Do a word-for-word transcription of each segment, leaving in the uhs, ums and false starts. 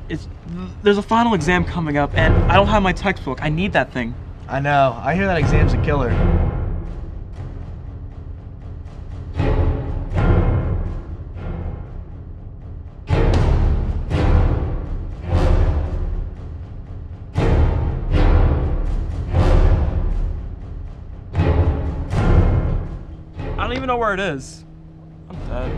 It's there's a final exam coming up, and I don't have my textbook. I need that thing. I know. I hear that exam's a killer. I don't even know where it is. I'm dead.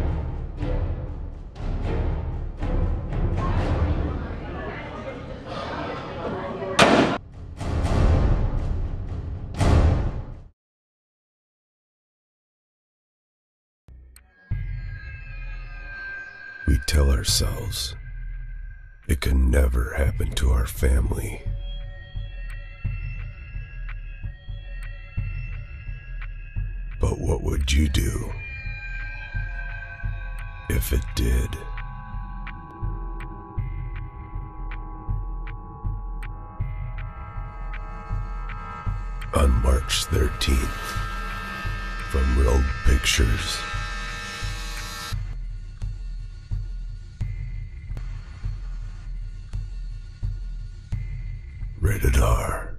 We tell ourselves it could never happen to our family. But what would you do if it did? On March thirteenth, from Rogue Pictures. Rated R.